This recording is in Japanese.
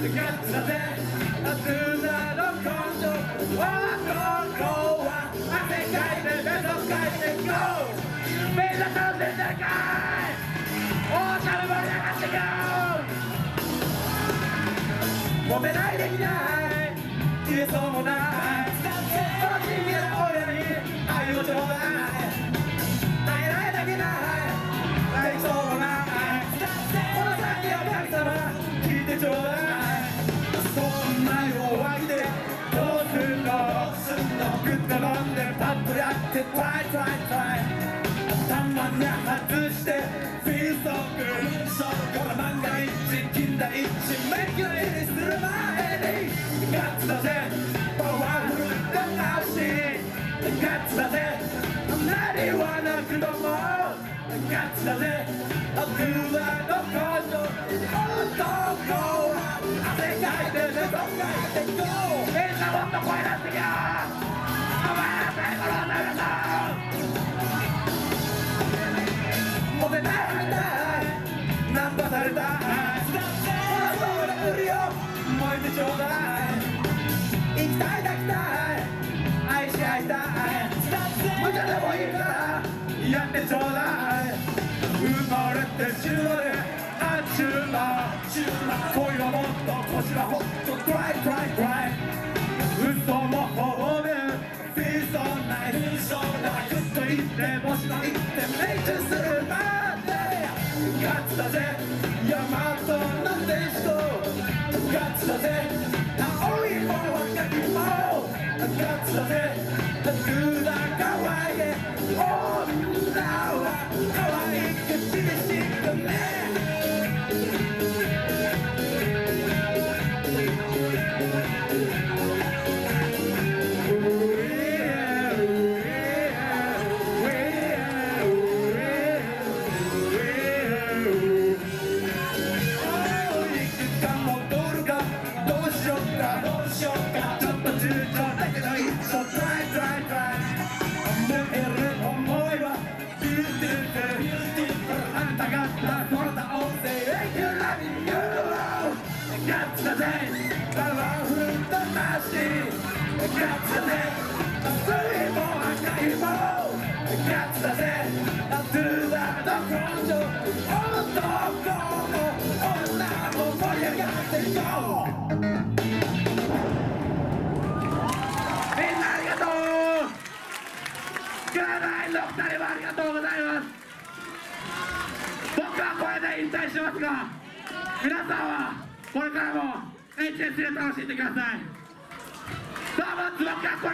ガッツだぜ砂の根性男は汗かいて目とかいて GO みんな楽しんでるかい大しゃれ盛り上がっていこうモテないできない言えそうもないその真剣な親に愛をちょうだい投げられだけない愛想もないこの先を神様聞いてちょうだいそんな弱気でどうすんのグッと飲んでパッとやって Try try try たまに外して Feel so good この万が一金田一メキの絵にする前にガッツだぜパワフルだなしガッツだぜ何はなくともガッツだぜ僕はどこぞ男は汗かいてねどっか行って GO みんなもっと声出してきよお前ら最後の女だモテないたいナンパされたいこのそうなふりを燃えてちょうだい生きたい抱きたい愛し合いたい無茶でもいいからやってちょうだい生まれて死ぬまであっちゅう間恋はもっと腰はほっと Try try try 嘘もほめ Feel so nice だからグッと言ってもしの言って命中するまでガッツだぜ大和の天使とガッツだぜ青いも若きもガッツだぜ福田可愛い女は可愛くしくしくねガッツだぜパワフル魂ガッツだぜ熱いも赤いもガッツだぜドゥダの根性男も女も盛り上がっていこうみんなありがとうスカーラインの2人もありがとうございます僕はこれで引退しますが皆さんはこれからも HSC で楽しんでください。どうも、つばっか